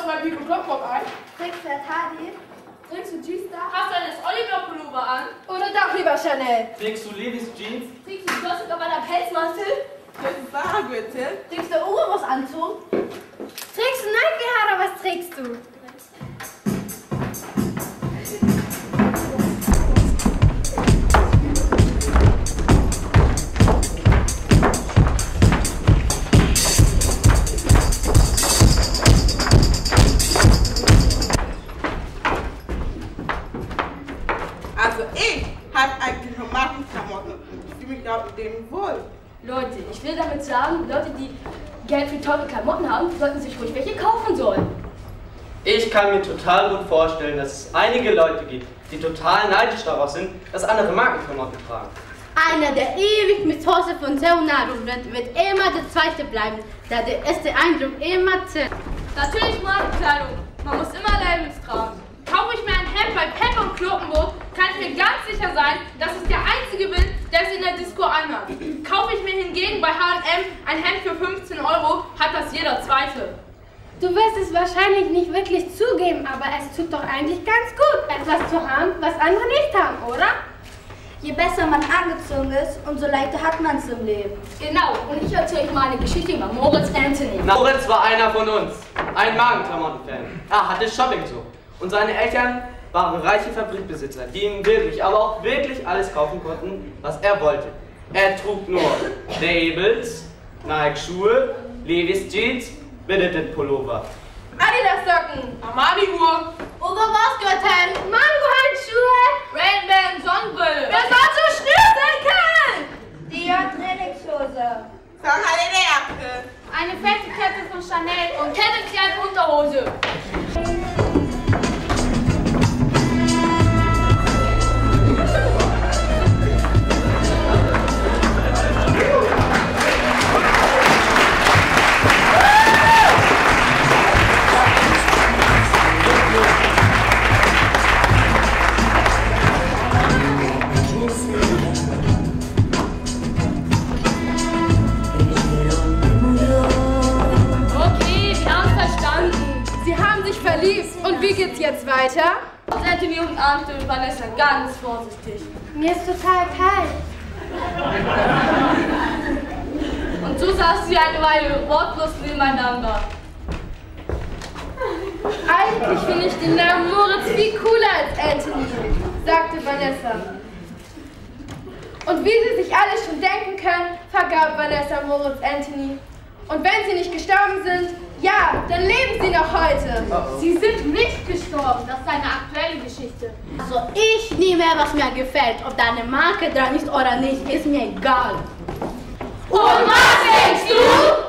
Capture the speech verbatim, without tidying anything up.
aus meinem Pico Klopbock ein? Trägst du Tadi? Trägst du G-Star? Hast du einen Oliver-Pullover an? Oder doch lieber Chanel? Trägst du Levi's Jeans? Trägst du Joseph auf einer Pelzmantel? Trägst du Sarah-Gürtel? Trägst du Urus-Anzug? Trägst du Nike-Haare? Was trägst du? Also ich habe eigentlich nur Markenklamotten und ich fühle mich auch mit denen wohl. Leute, ich will damit sagen, Leute, die Geld für teure Klamotten haben, sollten sich ruhig welche kaufen sollen. Ich kann mir total gut vorstellen, dass es einige Leute gibt, die total neidisch darauf sind, dass andere Markenklamotten tragen. Einer, der ewig mit Hose von Leonardo rennt, wird immer der Zweite bleiben, da der erste Eindruck immer zählt. Natürlich Markenkleidung. Man muss immer Labels tragen. Kaufe ich mir ein Hemd bei Pep und Kloppenburg, kann ich mir ganz sicher sein, dass ich der Einzige bin, der es in der Disco anhat. Kaufe ich mir hingegen bei H und M ein Hemd für fünfzehn Euro, hat das jeder Zweite. Du wirst es wahrscheinlich nicht wirklich zugeben, aber es tut doch eigentlich ganz gut, etwas zu haben, was andere nicht haben, oder? Je besser man angezogen ist, umso leichter hat man es im Leben. Genau, und ich erzähle euch mal eine Geschichte über Moritz Anthony. Moritz war einer von uns, ein Magenklamotten-Fan. Er hatte Shopping-Sucht und seine Eltern waren reiche Fabrikbesitzer, die ihm wirklich, aber auch wirklich alles kaufen konnten, was er wollte. Er trug nur Labels, Nike-Schuhe, Levi's Jeans, Benedict Pullover, Adidas Socken, Armani-Uhr, Obermaßgürtel, Mango-Handschuhe, Ray-Ban Sonnenbrille. wer soll so schnell sein? Dior Trainingshose. Jacke. Eine fette Kette von Chanel und Kette kleine Unterhose. Und wie geht's jetzt weiter? Anthony umarmte Vanessa ganz vorsichtig. Mir ist total kalt. Und so saßen sie eine Weile wortlos nebeneinander. Eigentlich finde ich den Namen Moritz viel cooler als Anthony, sagte Vanessa. Und wie Sie sich alle schon denken können, vergab Vanessa Moritz Anthony. Und wenn sie nicht gestorben sind, ja, dann leben sie noch heute. Uh-oh. Sie sind nicht gestorben, das ist eine aktuelle Geschichte. Also ich nehme, was mir gefällt. Ob da eine Marke dran ist oder nicht, ist mir egal. Und was denkst du?